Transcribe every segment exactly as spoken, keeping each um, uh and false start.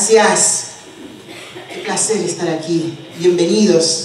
Gracias. Qué placer estar aquí. Bienvenidos.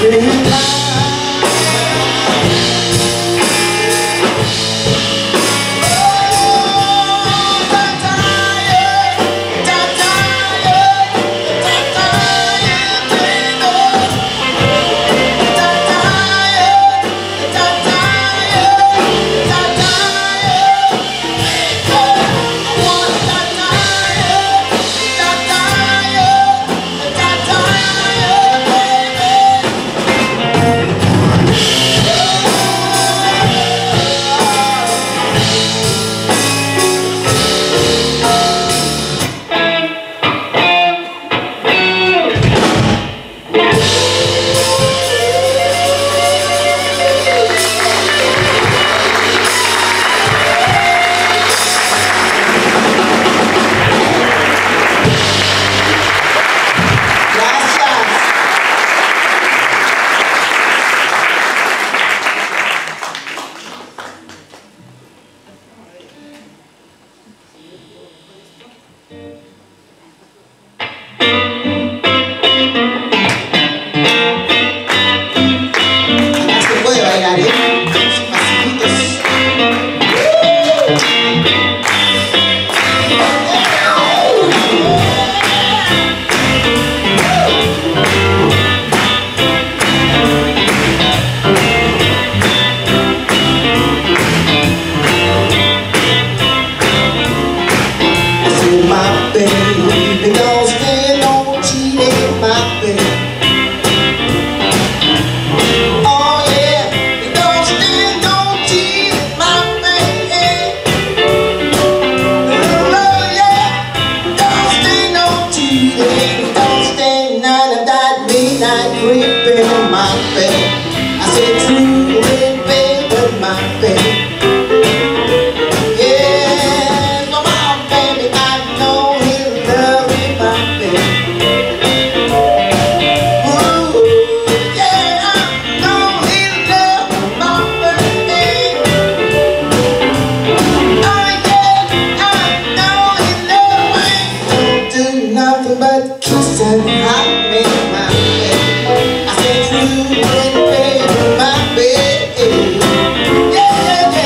Yeah, yeah, yeah.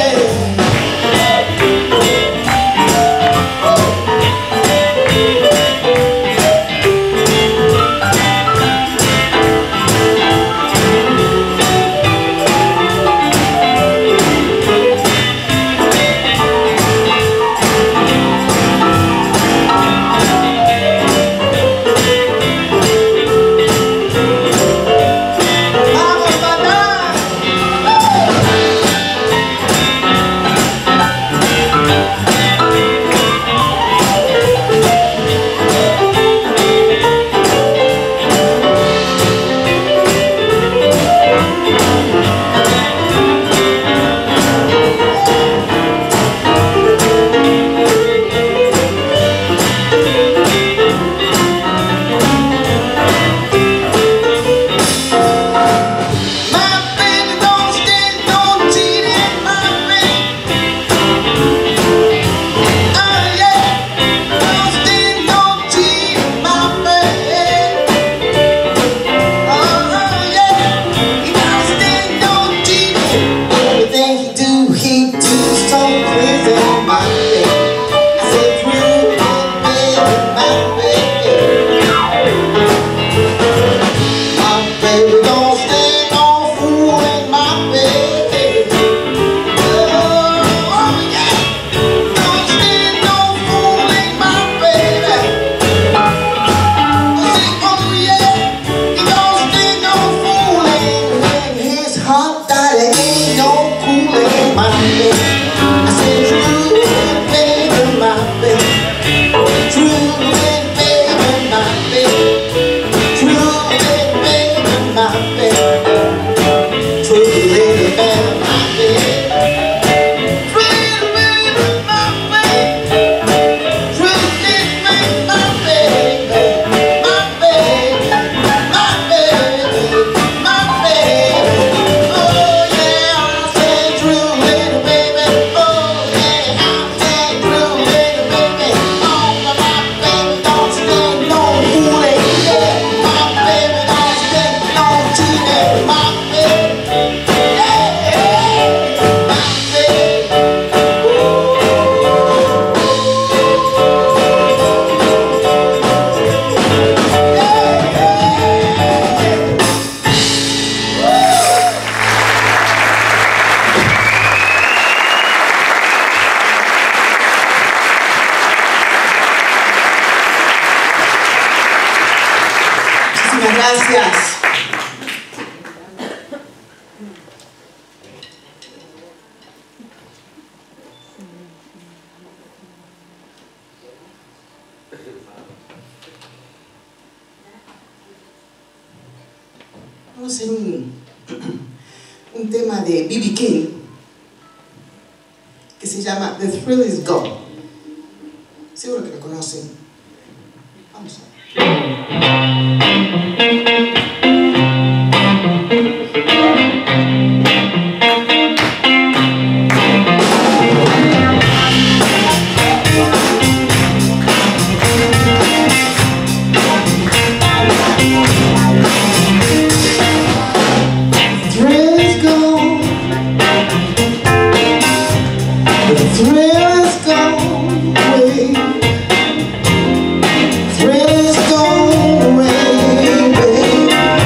Vamos a hacer un, un tema de B B King que se llama The Thrill Is Gone. Seguro que lo conocen. Vamos a ver. Thrill is gone away, baby.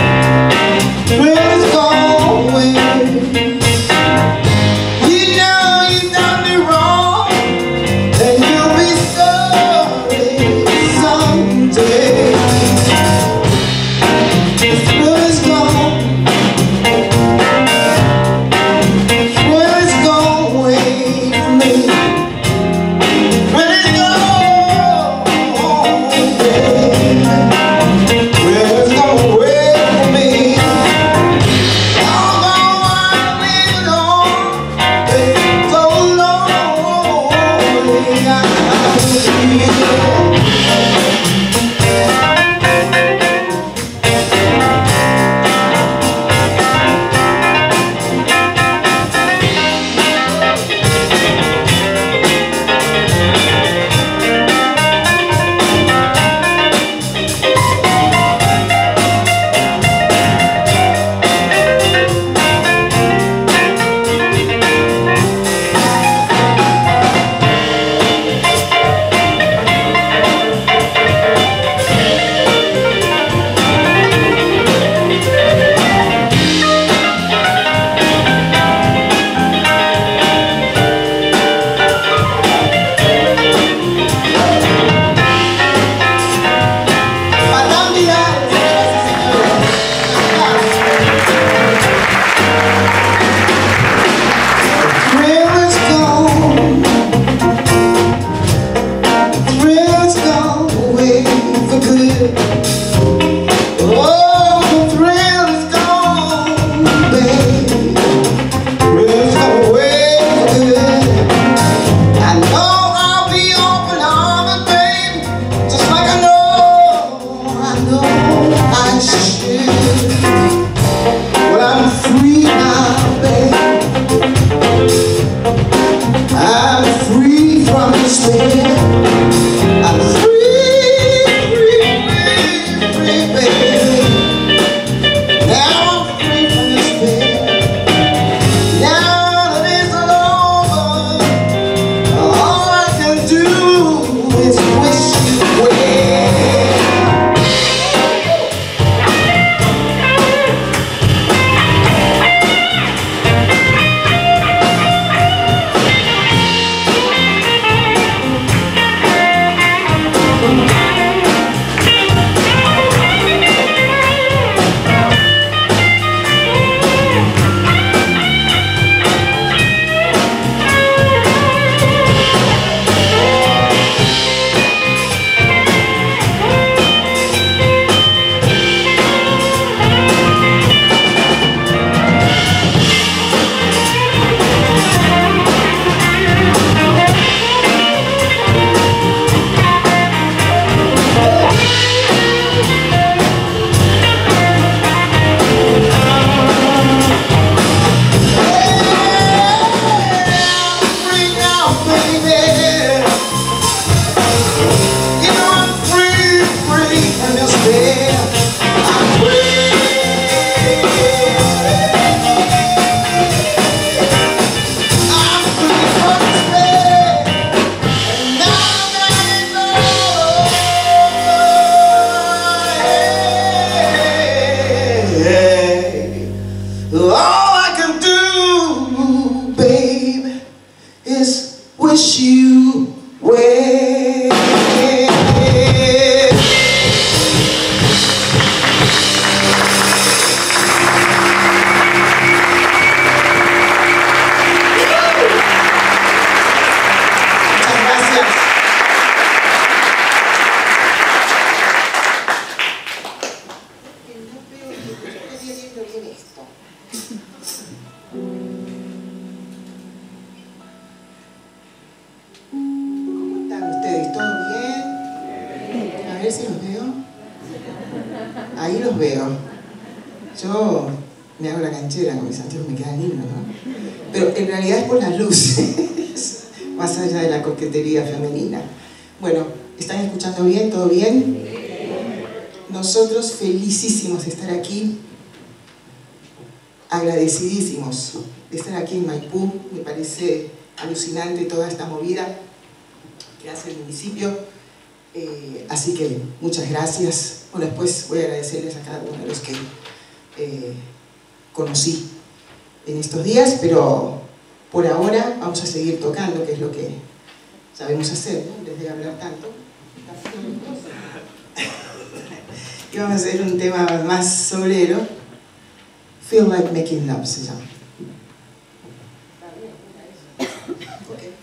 ¿Cómo están ustedes? ¿Todo bien? A ver si los veo. Ahí los veo. Yo me hago la canchera con mis anteojos, me quedan lindos, ¿no? Pero en realidad es por las luces, más allá de la coquetería femenina. Bueno, ¿están escuchando bien? ¿Todo bien? Nosotros felicísimos de estar aquí, agradecidísimos de estar aquí en Maipú. Me parece alucinante toda esta movida que hace el municipio. Eh, así que muchas gracias. Bueno, después voy a agradecerles a cada uno de los que eh, conocí en estos días, pero por ahora vamos a seguir tocando, que es lo que sabemos hacer, ¿no? En vez de hablar tanto. Y vamos a hacer un tema más sobrero. Feel Like Making Love se llama. Okay.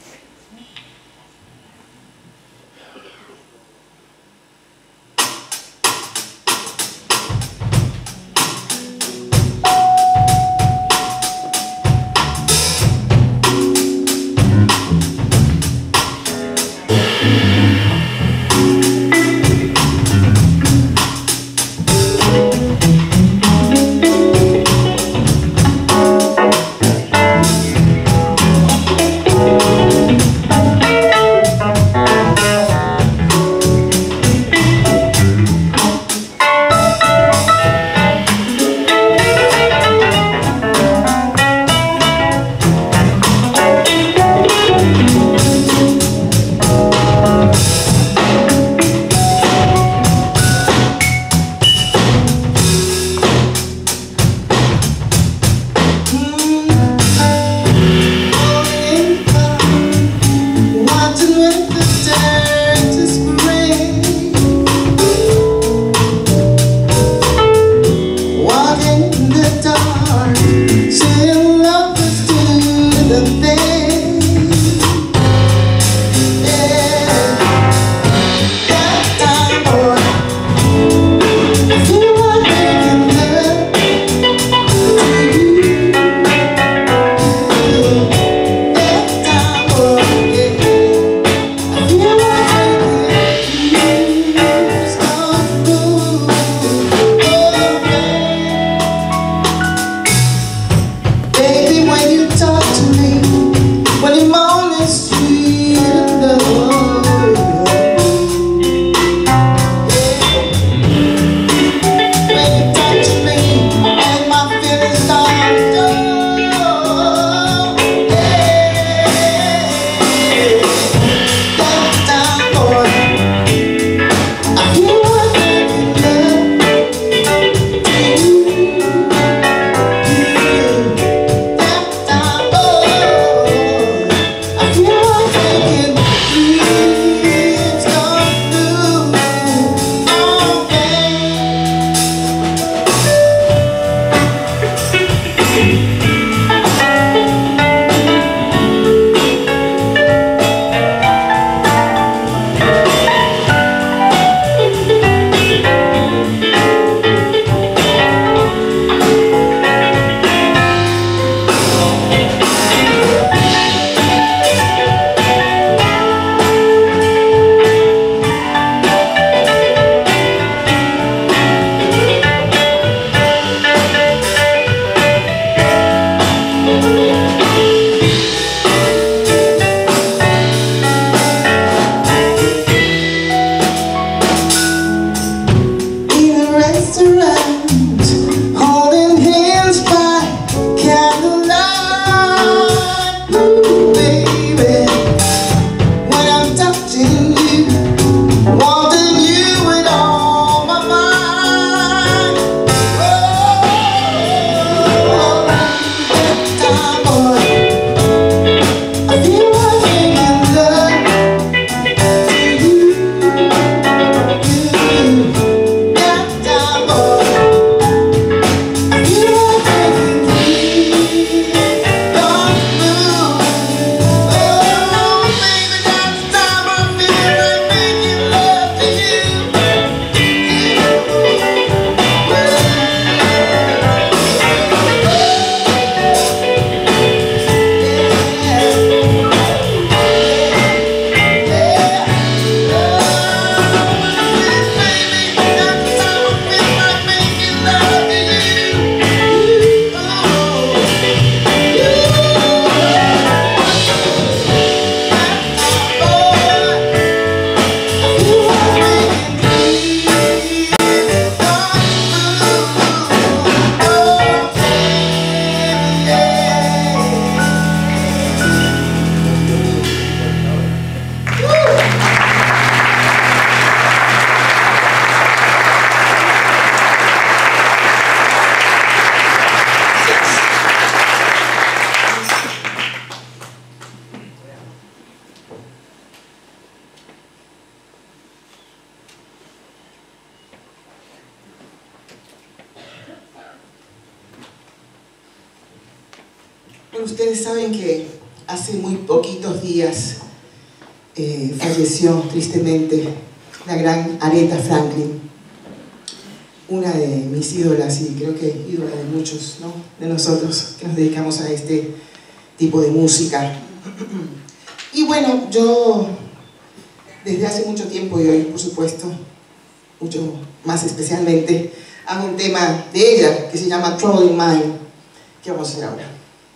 Bueno, ustedes saben que hace muy poquitos días eh, falleció tristemente la gran Aretha Franklin, una de mis ídolas y creo que ídola de muchos, ¿no?, de nosotros que nos dedicamos a este tipo de música. Y bueno, yo desde hace mucho tiempo, y hoy por supuesto, mucho más especialmente, hago un tema de ella que se llama Trouble in Mind, que vamos a hacer ahora.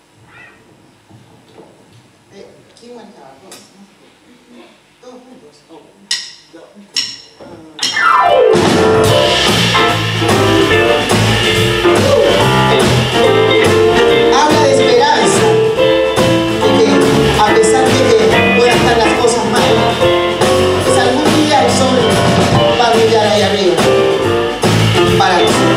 Eh, ¿Quién manejaba? ¿Vos? ¿No? Todos juntos. Oh. Habla de esperanza, de que a pesar de que puedan estar las cosas mal, pues algún día el sol va a brillar ahí arriba para nosotros.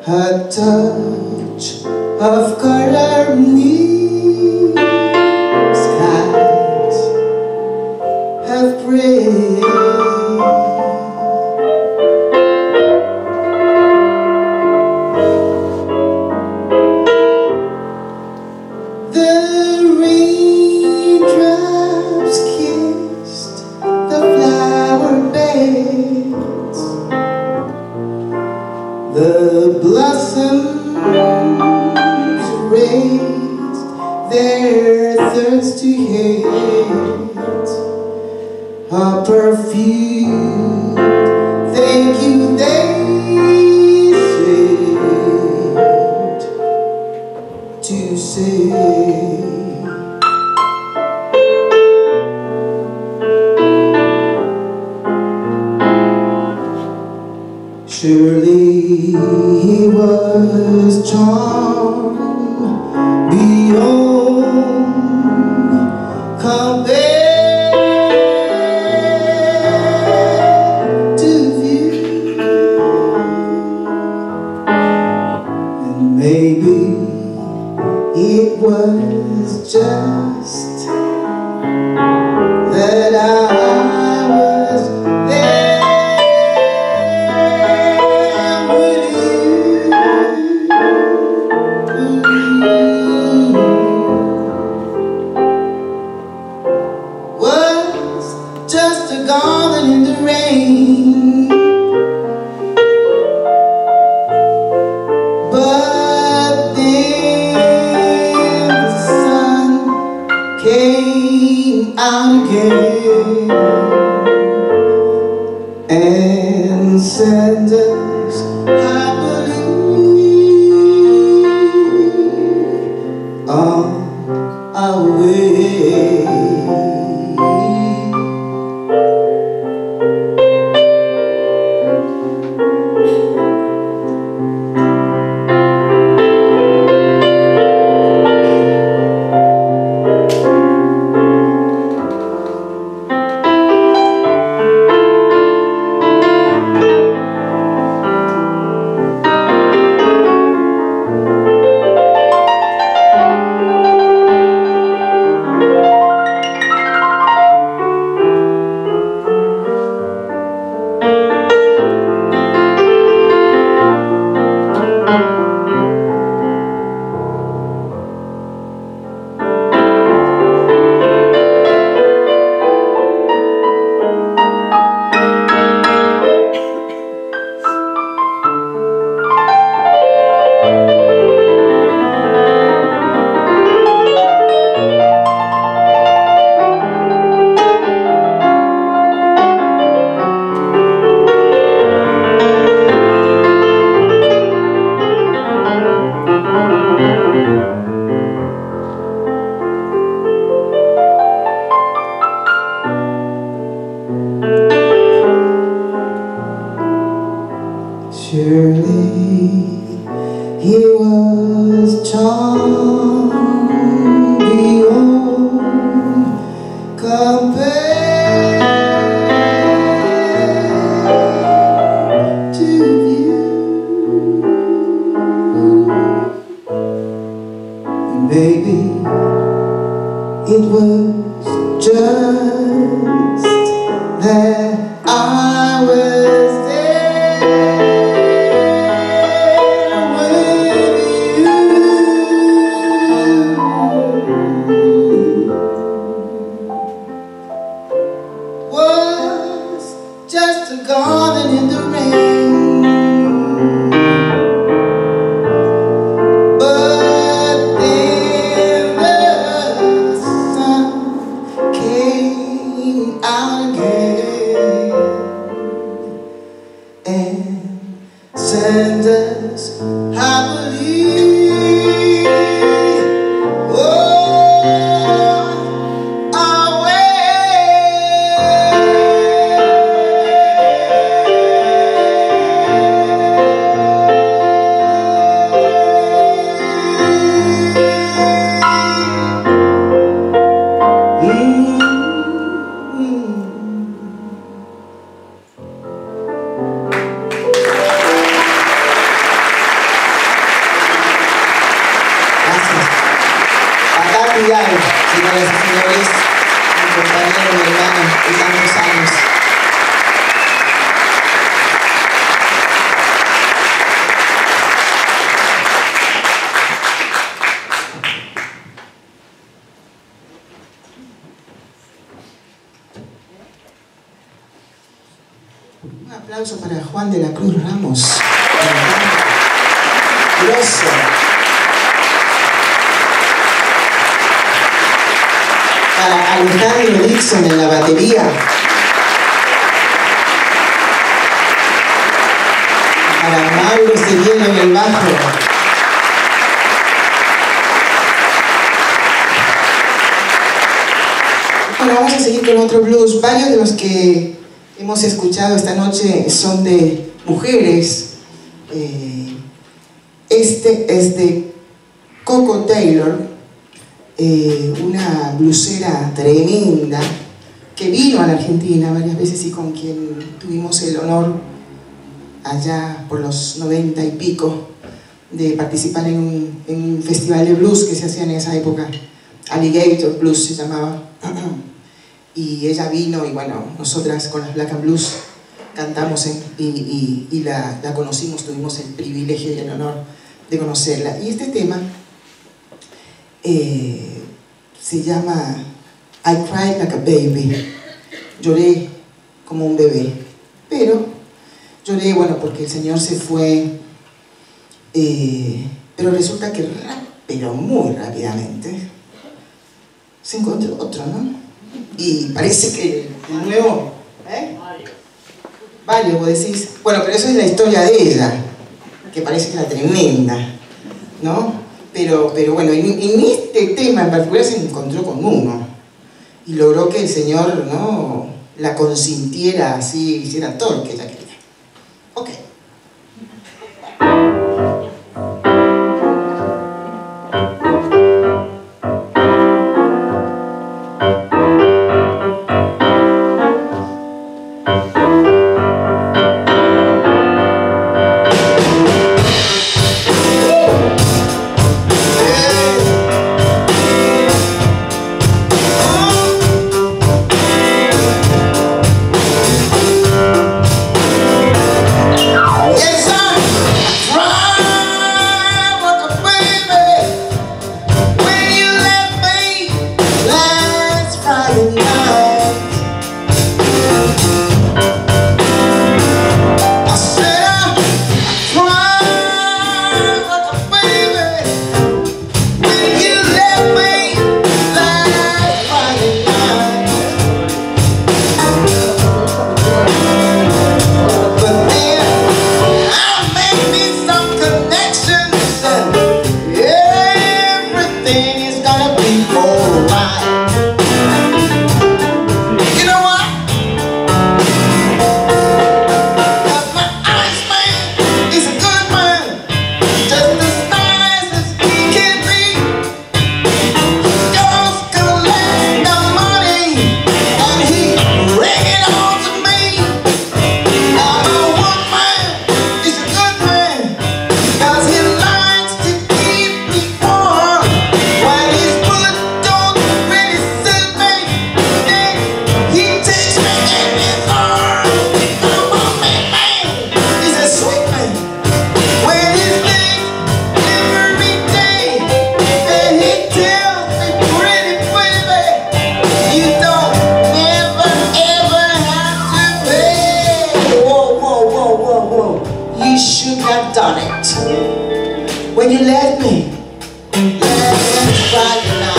a touch of color me. Skies have prayed. The raindrops kissed the flower beds. The blossoms raised their thirsty heads. A perfume, thank you, they said to say. Surely he was charmed beyond compare to view, and maybe it was just that I was there. Just a garden in the rain, but then the sun came out again and sent us, I believe, on our way. Surely he was charmed beyond compare to view, and maybe it was just that I was just a garden in the rain, but then the sun came out again and sent us, I believe, oh, our way. Vidal, señoras y señores, mi compañero, mi hermano de tantos años. Un aplauso para Juan de la Cruz Ramos. Grosso. Para Alejandro Dixon en la batería. Para Mauro Cediendo en el bajo. Bueno, vamos a seguir con otro blues. Varios de los que hemos escuchado esta noche son de mujeres. Eh, este es de Coco Taylor, eh, una blusera tremenda que vino a la Argentina varias veces y con quien tuvimos el honor allá por los noventa y pico de participar en un, en un festival de blues que se hacía en esa época. Alligator Blues se llamaba. Y ella vino y bueno, nosotras con las Black and Blues cantamos en, y, y, y la, la conocimos, tuvimos el privilegio y el honor de conocerla. Y este tema eh, se llama I Cried Like a Baby. Lloré como un bebé. Pero lloré, bueno, porque el Señor se fue, eh, pero resulta que pero muy rápidamente se encontró otro, ¿no? Y parece que de nuevo, ¿eh? Vale, vos decís, bueno, pero eso es la historia de ella, que parece que era tremenda, ¿no? Pero, pero bueno, en, en este tema en particular se encontró con uno y logró que el Señor, ¿no?, la consintiera así, hiciera todo lo que ella quería. Ok. When you let me, let me try you now.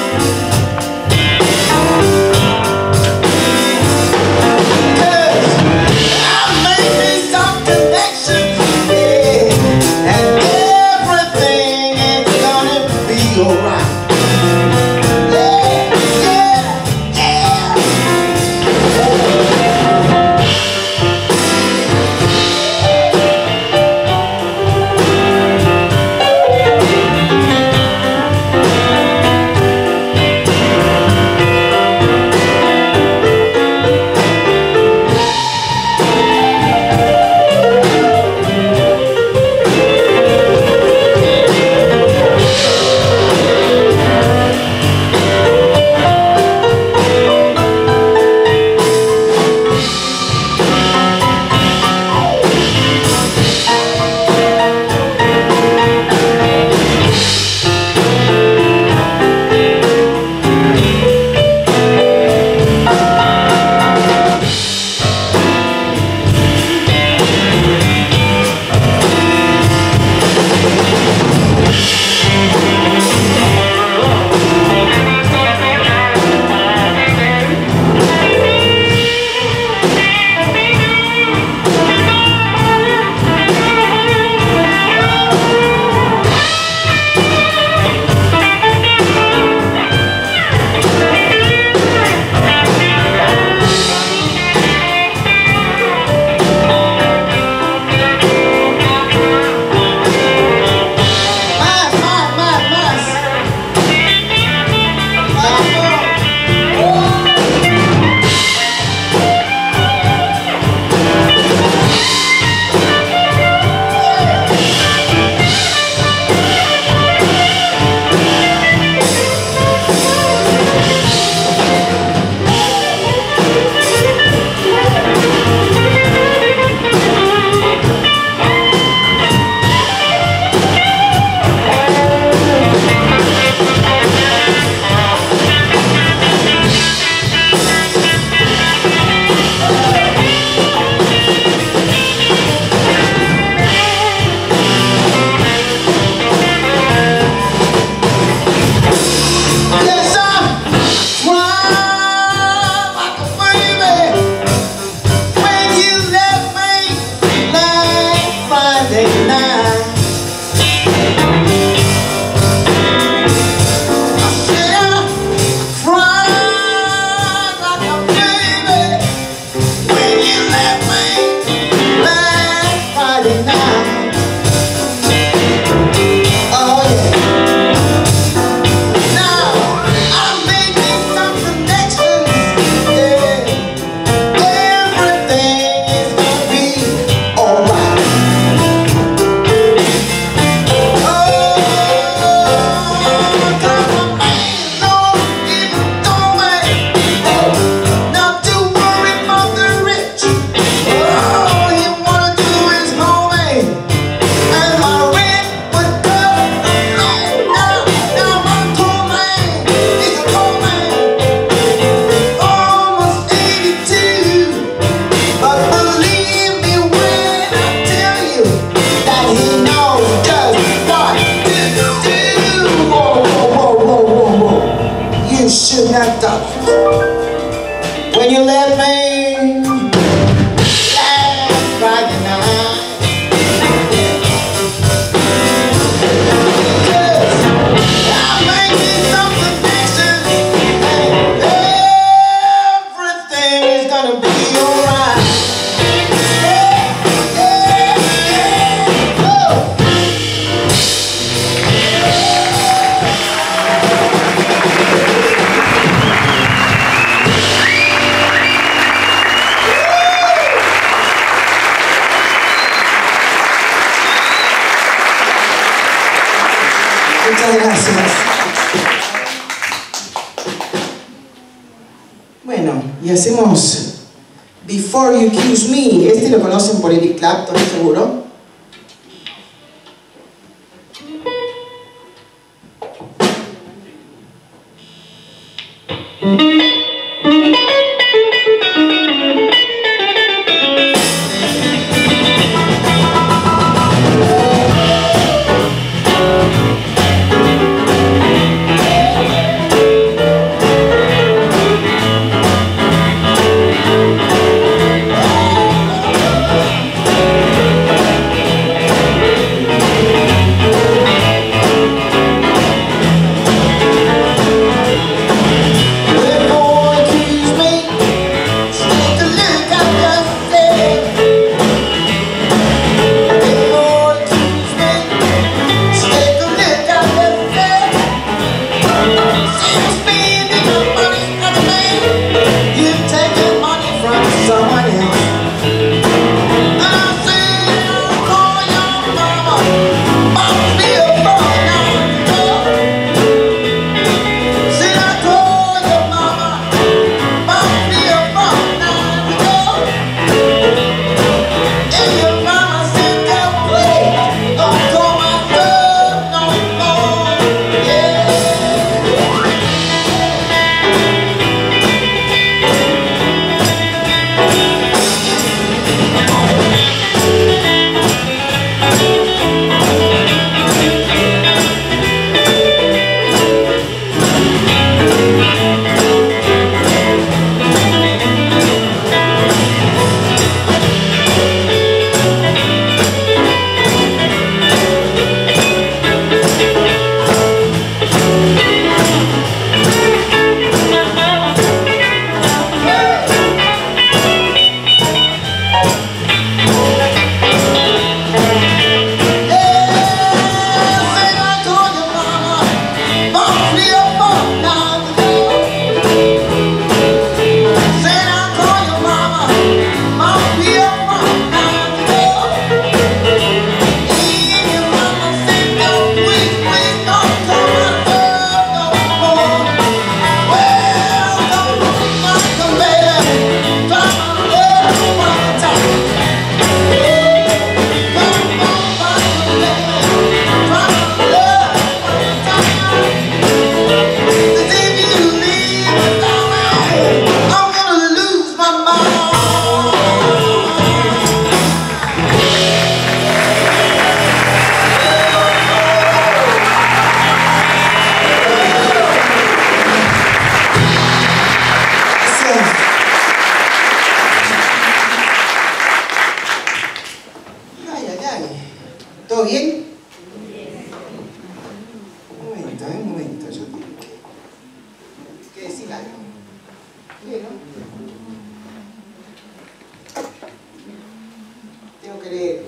Cause I made me some connections, yeah, and everything is gonna be alright. Yeah. Muchas gracias. Bueno, y hacemos Before You Kiss Me. Este lo conocen por Eric Clapton, seguro. ¿Todo bien? Un momento, ¿eh? Un momento, yo tengo que, que decir algo. ¿Lee, no? Tengo que leer.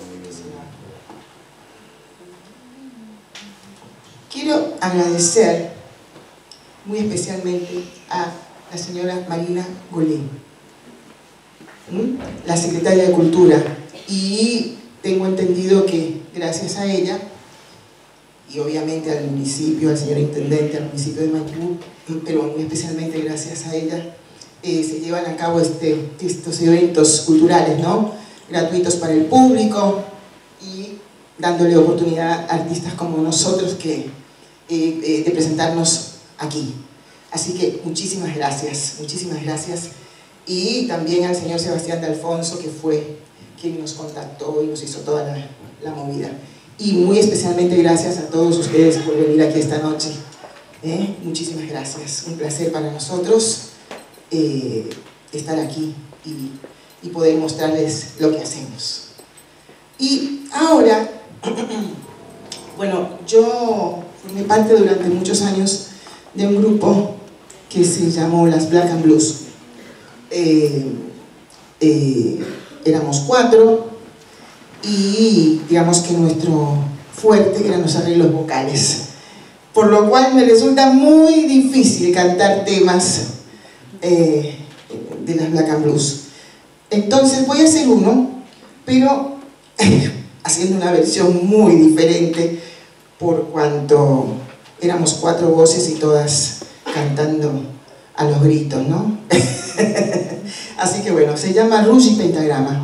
Quiero agradecer muy especialmente a la señora Marina Golé, ¿Mm? la secretaria de Cultura, y tengo entendido que gracias a ella y obviamente al municipio, al señor intendente, al municipio de Maipú, pero muy especialmente gracias a ella, eh, se llevan a cabo este, estos eventos culturales, ¿no? Gratuitos para el público y dándole oportunidad a artistas como nosotros que, eh, eh, de presentarnos aquí. Así que muchísimas gracias, muchísimas gracias. Y también al señor Sebastián de Alfonso, que fue quien nos contactó y nos hizo toda la, la movida. Y muy especialmente gracias a todos ustedes por venir aquí esta noche. ¿Eh? Muchísimas gracias. Un placer para nosotros eh, estar aquí y, y poder mostrarles lo que hacemos. Y ahora, bueno, yo formé parte durante muchos años de un grupo que se llamó las Black and Blues. Eh, eh, éramos cuatro y digamos que nuestro fuerte eran los arreglos vocales, por lo cual me resulta muy difícil cantar temas eh, de las Black and Blues. Entonces voy a hacer uno, pero haciendo una versión muy diferente, por cuanto éramos cuatro voces y todas cantando a los gritos, ¿no? Así que bueno, se llama Rouge y Pentagrama.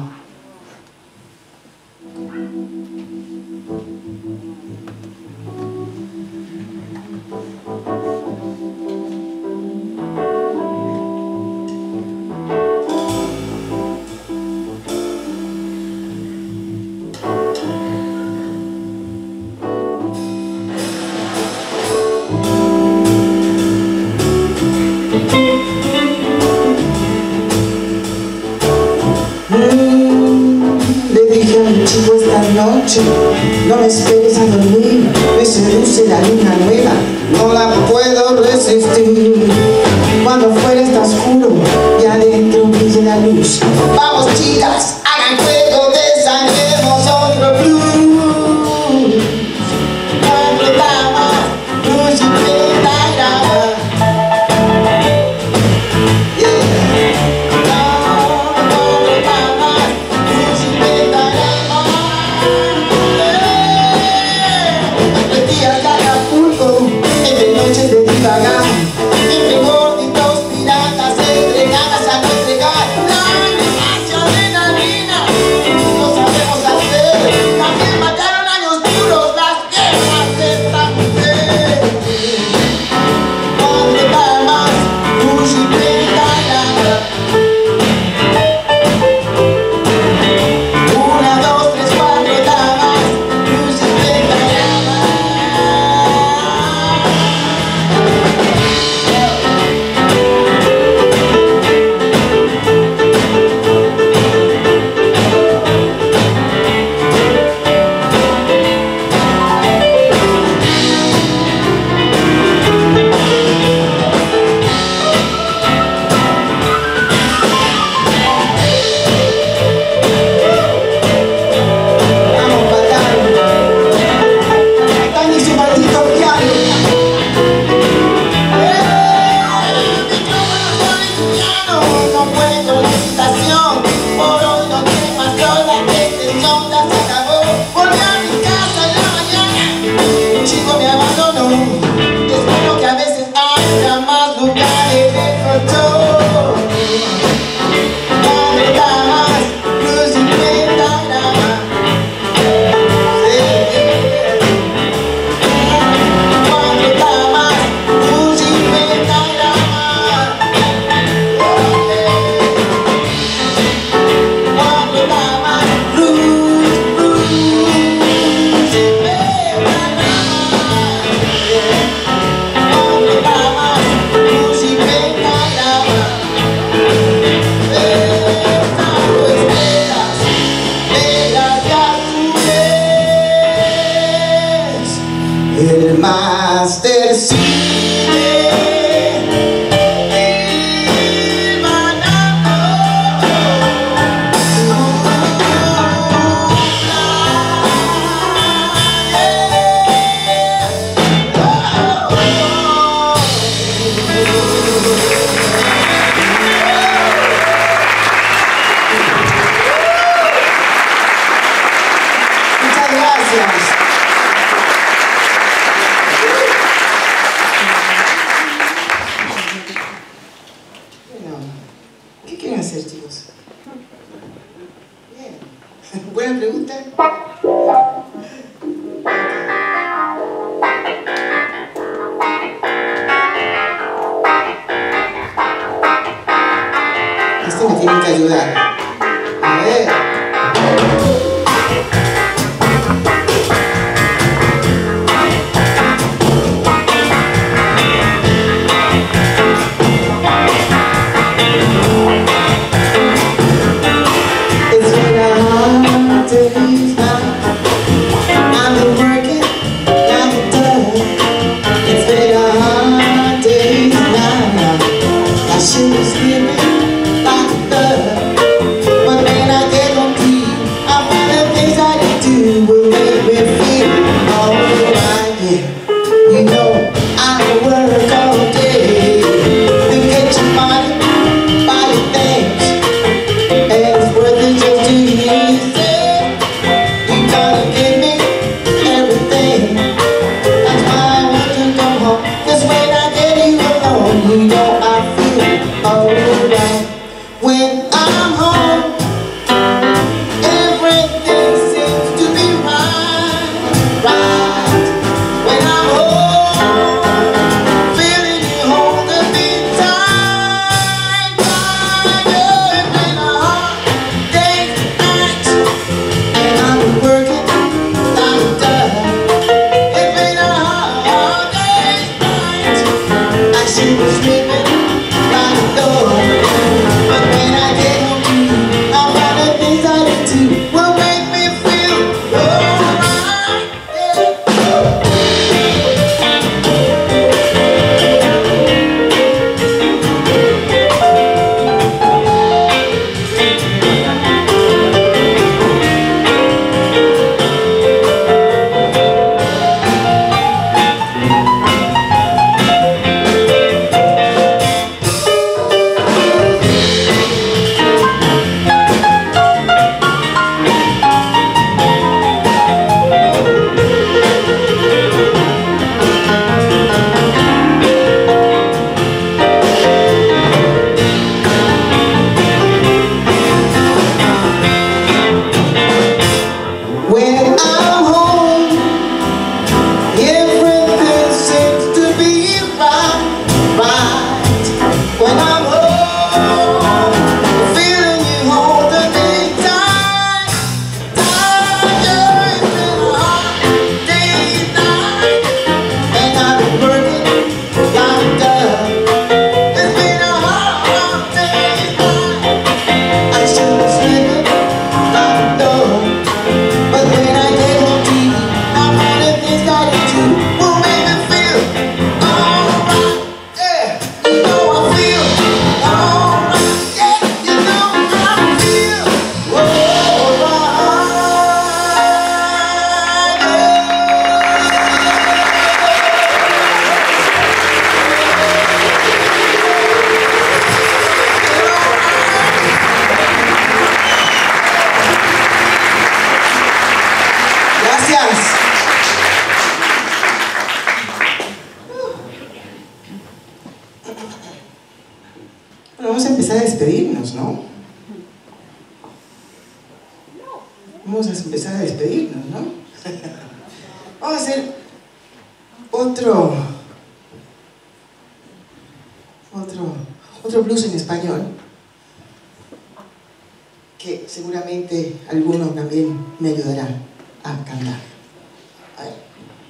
Chico, esta noche no me esperes a dormir, me seduce la luna nueva, no la puedo resistir. Cuando fuera está oscuro y adentro brilla la luz. Vamos chicas, hagan fuego, desangremos otro blues. Cuatro damas, luz y pentagrama. Entre gorditos, piratas, entregadas a no entregar. ¡Mucha adrenalina! No sabemos hacer. También mataron años duros las guerras de esta mujer. Cuatro damas, luz y pentagrama. Una, dos, tres, cuatro damas, luz y pentagrama. El máster sigue divanando. Muchas gracias. ¿Qué quieren hacer, chicos? Bien. Buena pregunta. Esto me tienen que ayudar. A ver. She was living like a thug, but then I get on deep. I empezar a despedirnos, ¿no? Vamos a empezar a despedirnos, ¿no? Vamos a hacer otro, otro, otro blues en español, que seguramente alguno también me ayudará a cantar. A ver.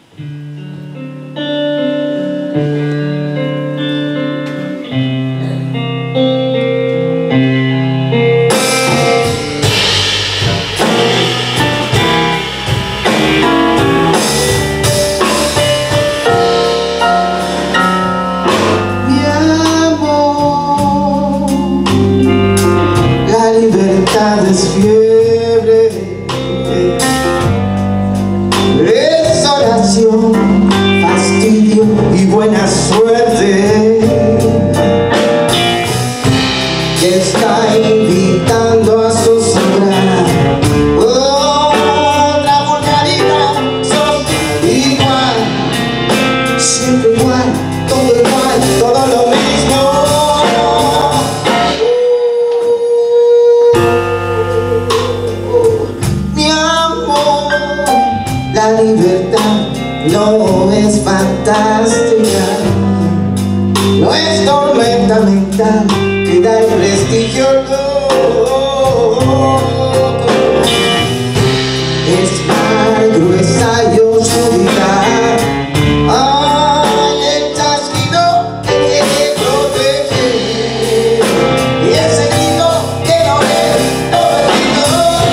Es fiebre, es oración, fastidio y buena suerte, que está invitando a zozobrar otra vulgaridad. Son igual, siempre igual, todo igual, todo lo mismo. La libertad no es fantástica, no es tormenta mental que da el prestigio loco. Es mar gruesa y oscuridad. Ay, el chasquido que quiere proteger y ese grito que no es todo el grito.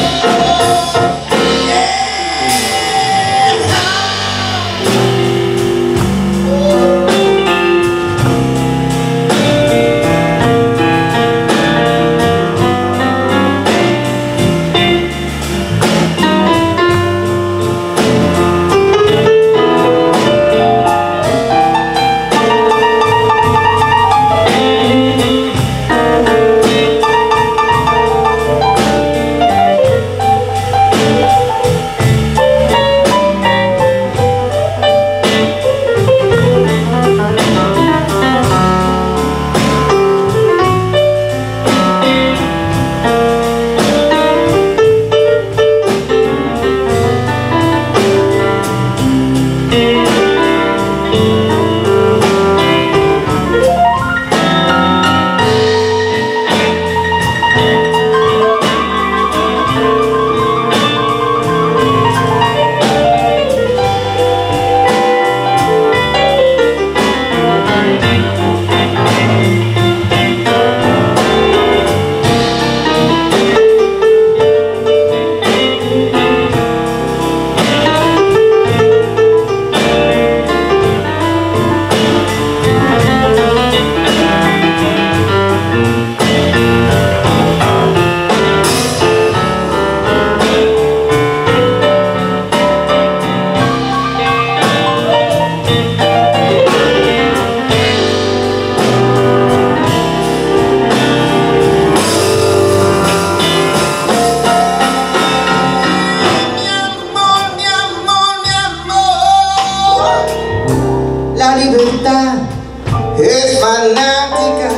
La libertad es fanática,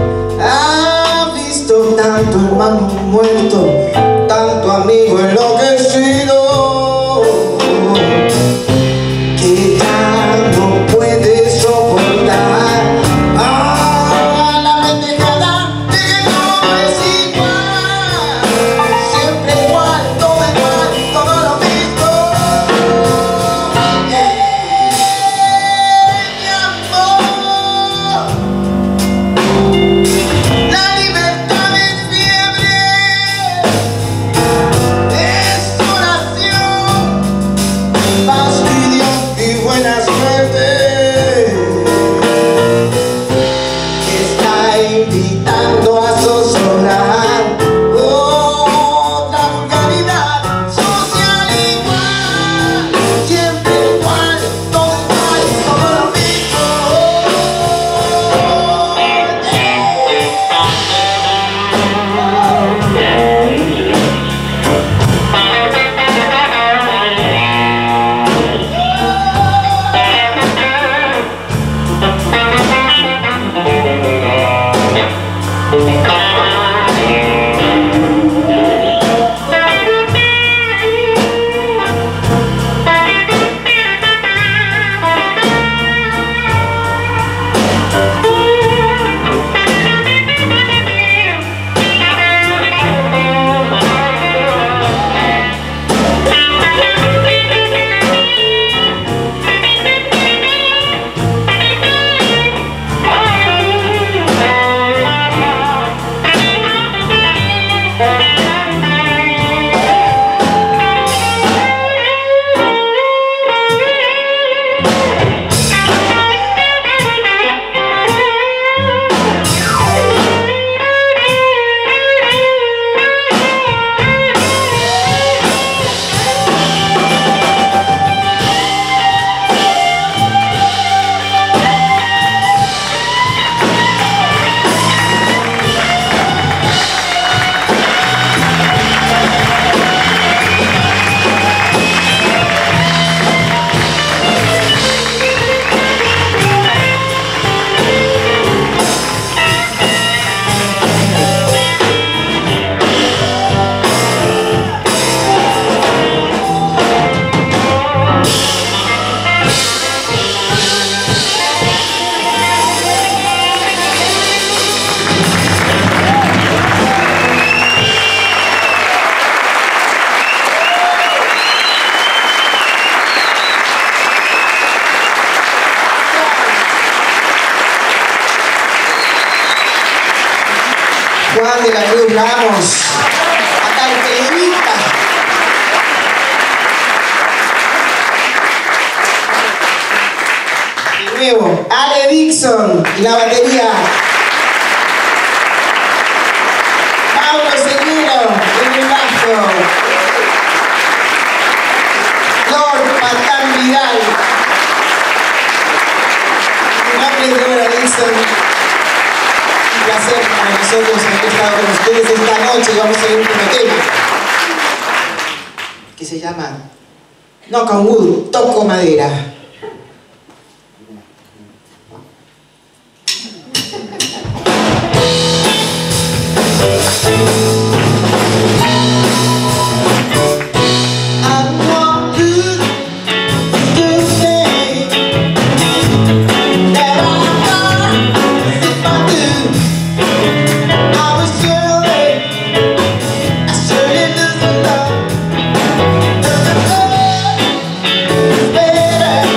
ha visto tanto hermano muerto, tanto amigo enloquecido, que ya no puede soportar ah, la pendejada de que todo es igual, siempre igual, todo igual, todo lo mismo. Yeah. La libertad es fiebre, Juan de la Cruz Ramos. Acá el Televita. De nuevo, Ale Dixon y la batería. Paulo Seguero en el bajo. Lord Patán Vidal. Mi nombre es Débora Dixon. Un placer para nosotros haber estado con ustedes esta noche y vamos a ver un último tema que se llama Knock on Wood, toco madera. Better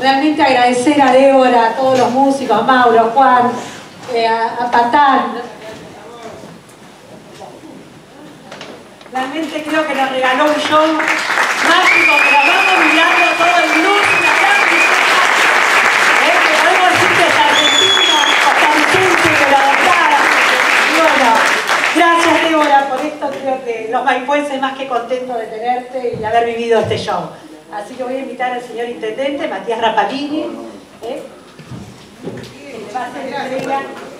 realmente agradecer a Débora, a todos los músicos, a Mauro, a Juan, eh, a, a Patán. Realmente creo que nos regaló un show mágico, que nos vamos mirando todo el blues y la música. ¿Eh? Que podemos decir que es argentino, costarricense, que lo adoptaron. Y bueno, gracias Débora por esto. Creo que los maipuenses más que contentos de tenerte y de haber vivido este show. Así que voy a invitar al señor intendente, Matías Rapalini, ¿eh? que le va a hacer entrega.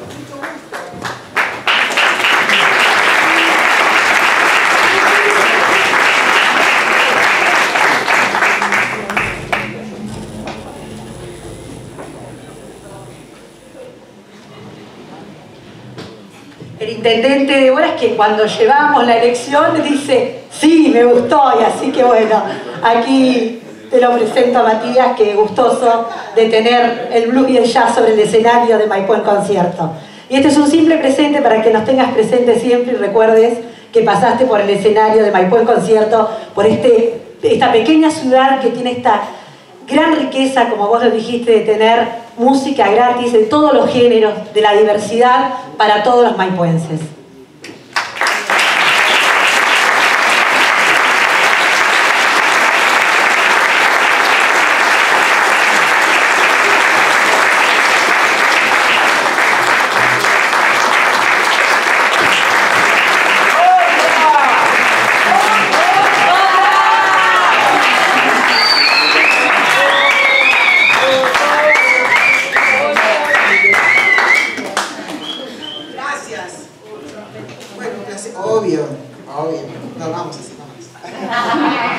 El intendente de Débora es que cuando llevamos la elección dice, sí, me gustó, y así que bueno, aquí te lo presento a Matías, que gustoso de tener el blues y el jazz sobre el escenario de Maipú en concierto. Y este es un simple presente para que nos tengas presente siempre y recuerdes que pasaste por el escenario de Maipú en concierto, por este, esta pequeña ciudad que tiene esta gran riqueza, como vos lo dijiste, de tener música gratis de todos los géneros, de la diversidad para todos los maipuenses. Obvio, obvio. No, vamos así, vamos.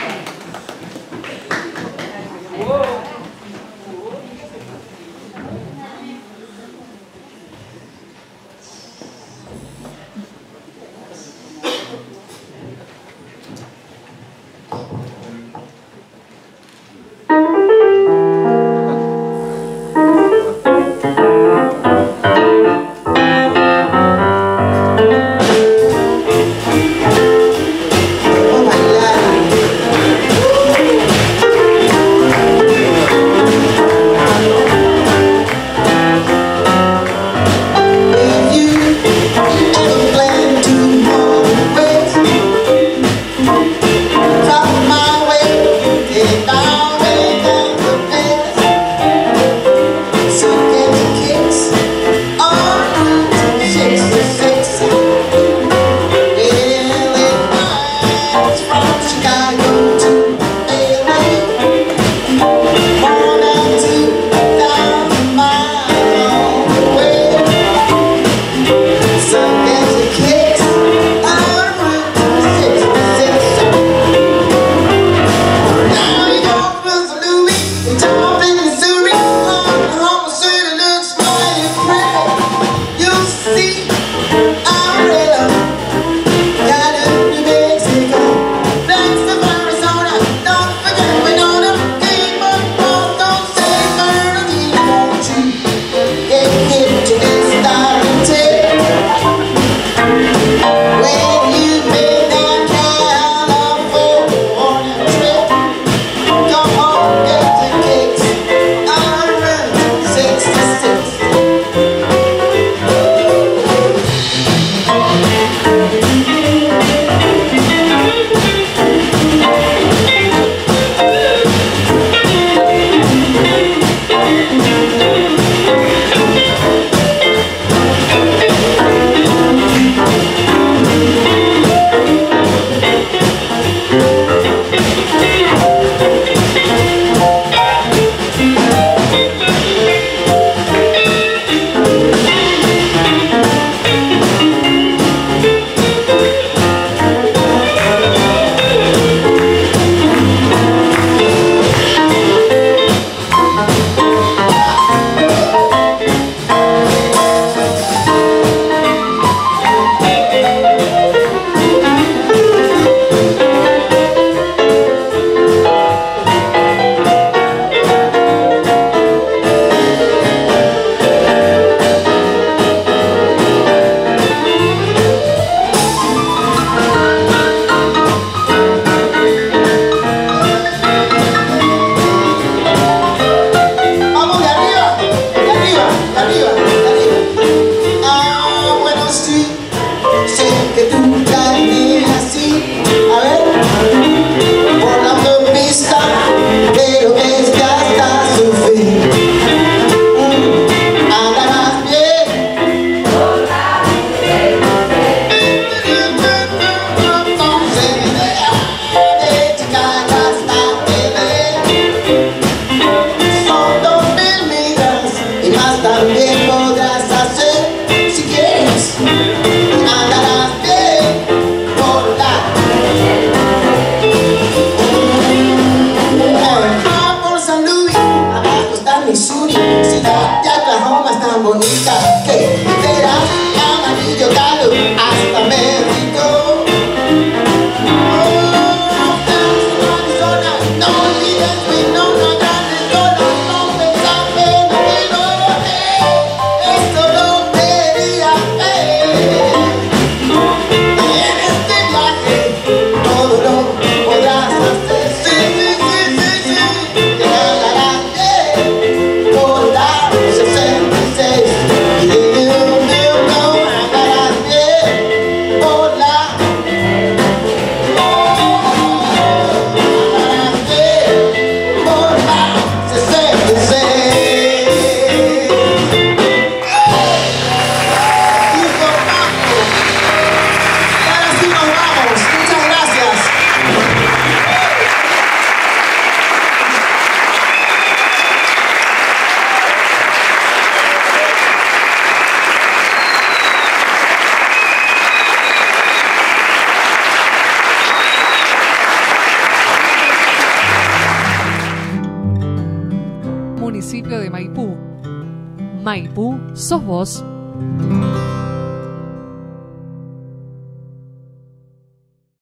municipio de Maipú. Maipú, sos vos.